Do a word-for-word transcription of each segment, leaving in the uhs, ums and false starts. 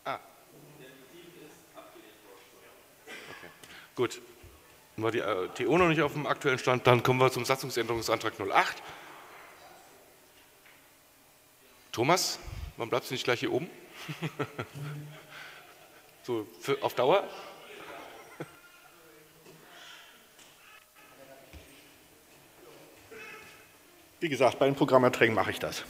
Ah. Okay. Gut. War die äh, T O noch nicht auf dem aktuellen Stand, dann kommen wir zum Satzungsänderungsantrag null acht. Thomas, warum bleibst du nicht gleich hier oben? So, für, auf Dauer? Wie gesagt, bei den Programmerträgen mache ich das.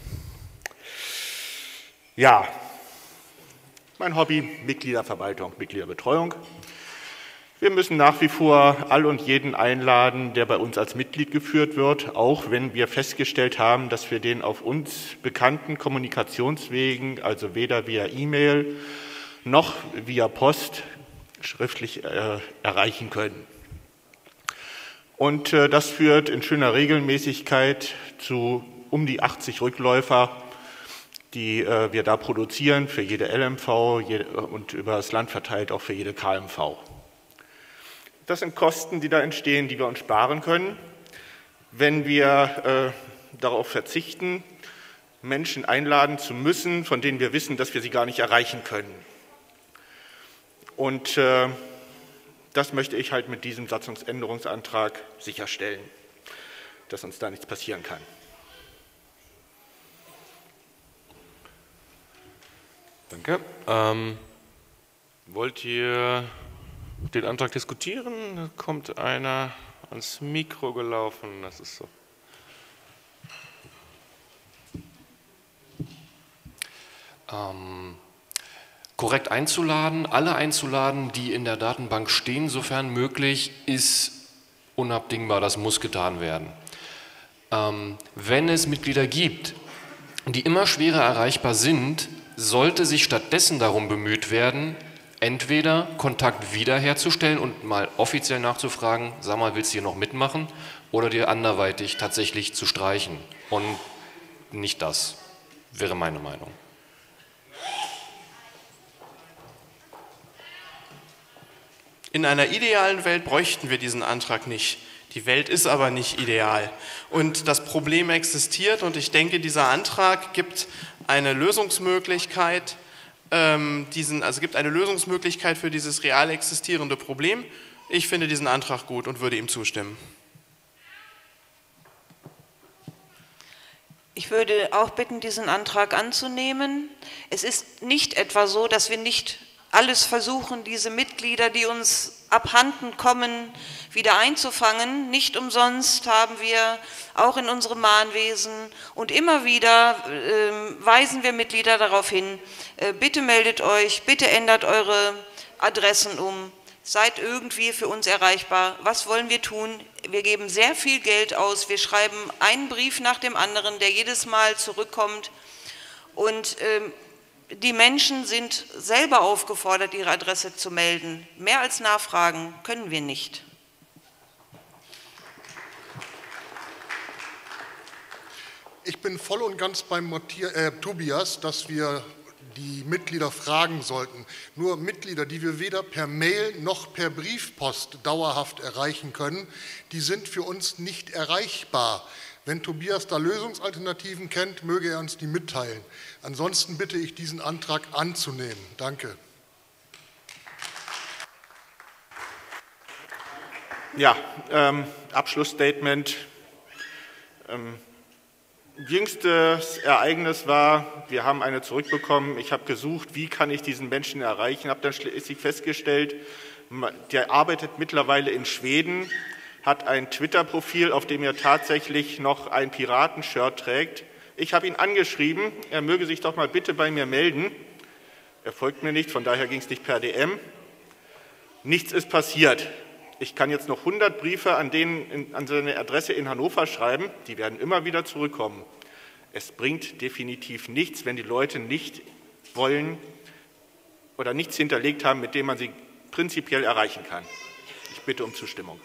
Ja, mein Hobby, Mitgliederverwaltung, Mitgliederbetreuung. Wir müssen nach wie vor all und jeden einladen, der bei uns als Mitglied geführt wird, auch wenn wir festgestellt haben, dass wir den auf uns bekannten Kommunikationswegen, also weder via E-Mail noch via Post, schriftlich äh, erreichen können. Und äh, das führt in schöner Regelmäßigkeit zu um die achtzig Rückläufer, die äh, wir da produzieren für jede L M V jede, und über das Land verteilt auch für jede K M V. Das sind Kosten, die da entstehen, die wir uns sparen können, wenn wir äh, darauf verzichten, Menschen einladen zu müssen, von denen wir wissen, dass wir sie gar nicht erreichen können. Und äh, das möchte ich halt mit diesem Satzungsänderungsantrag sicherstellen, dass uns da nichts passieren kann. Danke. Ähm, wollt ihr den Antrag diskutieren? Da kommt einer ans Mikro gelaufen. Das ist so. Ähm, korrekt einzuladen, alle einzuladen, die in der Datenbank stehen, sofern möglich, ist unabdingbar, das muss getan werden. Ähm, wenn es Mitglieder gibt, die immer schwerer erreichbar sind, sollte sich stattdessen darum bemüht werden, entweder Kontakt wiederherzustellen und mal offiziell nachzufragen, sag mal, willst du hier noch mitmachen, oder dir anderweitig tatsächlich zu streichen. Und nicht das, wäre meine Meinung. In einer idealen Welt bräuchten wir diesen Antrag nicht. Die Welt ist aber nicht ideal. Und das Problem existiert und ich denke, dieser Antrag gibt eine Lösungsmöglichkeit, ähm, diesen, also gibt eine Lösungsmöglichkeit für dieses real existierende Problem. Ich finde diesen Antrag gut und würde ihm zustimmen. Ich würde auch bitten, diesen Antrag anzunehmen. Es ist nicht etwa so, dass wir nicht alles versuchen, diese Mitglieder, die uns abhanden kommen, wieder einzufangen. Nicht umsonst haben wir auch in unserem Mahnwesen und immer wieder äh, weisen wir Mitglieder darauf hin, äh, bitte meldet euch, bitte ändert eure Adressen um, seid irgendwie für uns erreichbar. Was wollen wir tun? Wir geben sehr viel Geld aus, wir schreiben einen Brief nach dem anderen, der jedes Mal zurückkommt und äh, die Menschen sind selber aufgefordert, ihre Adresse zu melden. Mehr als nachfragen können wir nicht. Ich bin voll und ganz beim Matthias, äh, Tobias, dass wir die Mitglieder fragen sollten. Nur Mitglieder, die wir weder per Mail noch per Briefpost dauerhaft erreichen können, die sind für uns nicht erreichbar. Wenn Tobias da Lösungsalternativen kennt, möge er uns die mitteilen. Ansonsten bitte ich, diesen Antrag anzunehmen. Danke. Ja, ähm, Abschlussstatement. Ähm, jüngstes Ereignis war, wir haben eine zurückbekommen. Ich habe gesucht, wie kann ich diesen Menschen erreichen. Habe dann schließlich festgestellt, der arbeitet mittlerweile in Schweden, hat ein Twitter-Profil, auf dem er tatsächlich noch ein Piratenshirt trägt. Ich habe ihn angeschrieben, er möge sich doch mal bitte bei mir melden. Er folgt mir nicht, von daher ging es nicht per D M. Nichts ist passiert. Ich kann jetzt noch hundert Briefe an, den, an seine Adresse in Hannover schreiben, die werden immer wieder zurückkommen. Es bringt definitiv nichts, wenn die Leute nicht wollen oder nichts hinterlegt haben, mit dem man sie prinzipiell erreichen kann. Ich bitte um Zustimmung.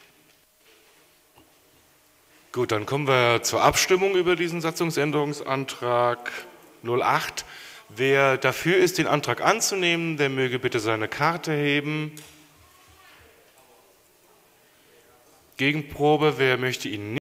Gut, dann kommen wir zur Abstimmung über diesen Satzungsänderungsantrag null acht. Wer dafür ist, den Antrag anzunehmen, der möge bitte seine Karte heben. Gegenprobe, wer möchte ihn nicht?